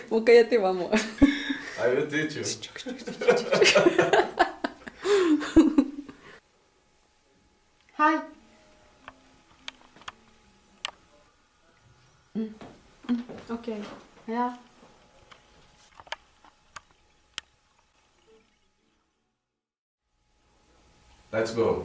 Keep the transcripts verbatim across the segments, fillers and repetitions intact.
もう一回やってよ、もう。 I will teach you. はい。うん。うん。オッケー。や。 Let's go.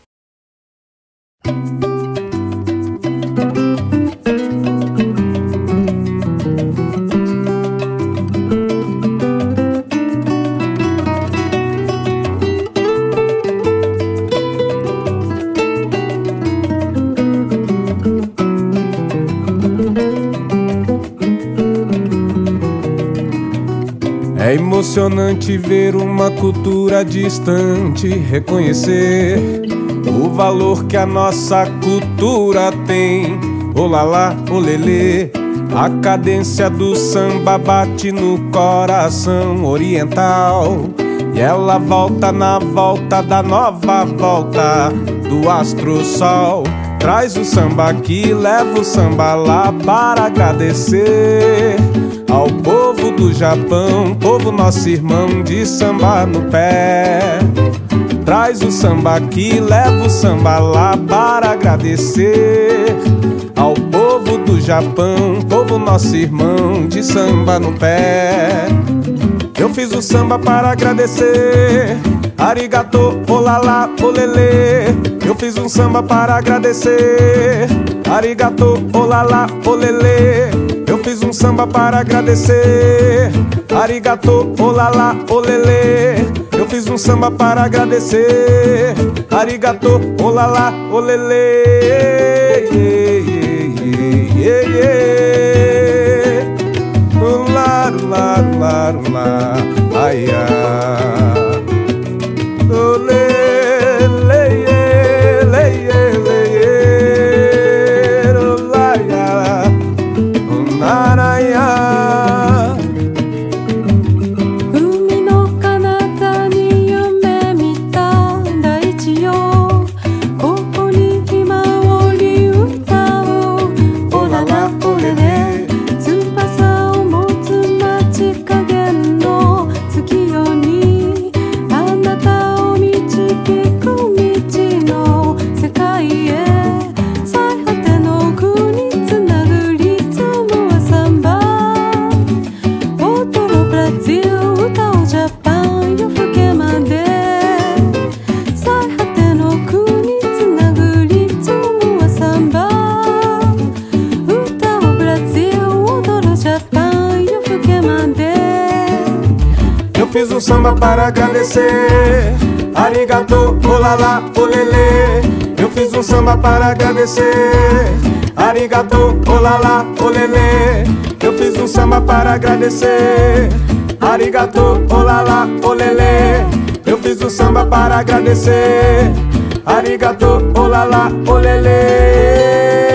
É emocionante ver uma cultura distante, reconhecer o valor que a nossa cultura tem. Olalá, olelê, a cadência do samba bate no coração oriental. E ela volta na volta da nova volta do astro-sol. Traz o samba aqui, leva o samba lá para agradecer ao povo do Japão, povo nosso irmão de samba no pé. Traz o samba aqui, leva o samba lá para agradecer ao povo do Japão, povo nosso irmão de samba no pé. Eu fiz o samba para agradecer, arigato, olala, olelê. Eu fiz um samba para agradecer, arigato, olala, olelê. Eu fiz um samba para agradecer, arigato, olala, olelê. Eu fiz um samba para agradecer, arigato, olala, olelê. Lá, lá, lá, lá, ai, ai. Olê, lê, lê, lê, olá, onaraya. 海の彼方に夢見た大地よ、ここにひまわり歌う。オララオレレ、翼を持つ街影の月夜に、あなたを導く道の世界へ。最果ての国つなぐリズムはサンバ。踊ろブラジル、歌おうジャパン、夜更けまで。最果ての国つなぐリズムはサンバ。歌おうブラジル、踊ろうジャパン、夜更けまで。 Eu fiz um samba para agradecer, arigato, olala, olelê. Eu fiz um samba para agradecer, arigato, olala, olelê. Eu fiz um samba para agradecer, arigato, olala, olelê. Eu fiz um samba para agradecer, arigato, olala, olelê.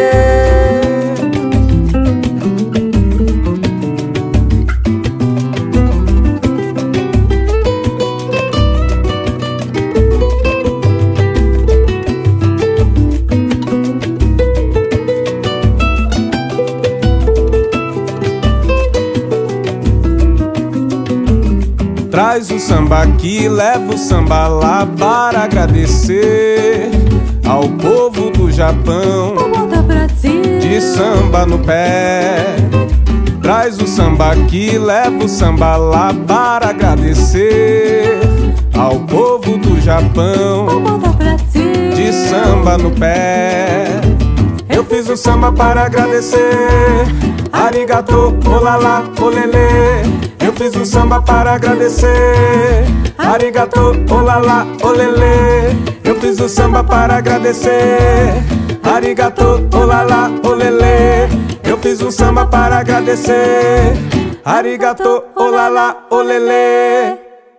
Traz o samba aqui, leva o samba lá para agradecer ao povo do Japão, de samba no pé. Traz o samba aqui, leva o samba lá para agradecer ao povo do Japão, de samba no pé. Eu fiz o samba para agradecer, arigato, olala, olelê. Eu fiz um samba para agradecer, arigato, olala, olelê. Eu fiz um samba para agradecer, arigato, olala, olelê. Eu fiz um samba para agradecer, arigato, olala, olelê.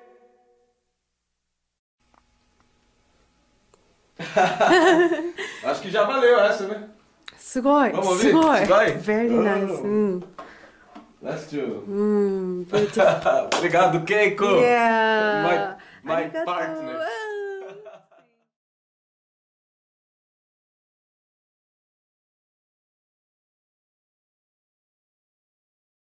Acho que já valeu essa, né? すごい。 Vamos ouvir? すごい。 すごい? Very nice. Oh. うん。 Let's do. うん。beautiful. Obrigado, Keiko. Yeah. My, my ありがとう。 partner.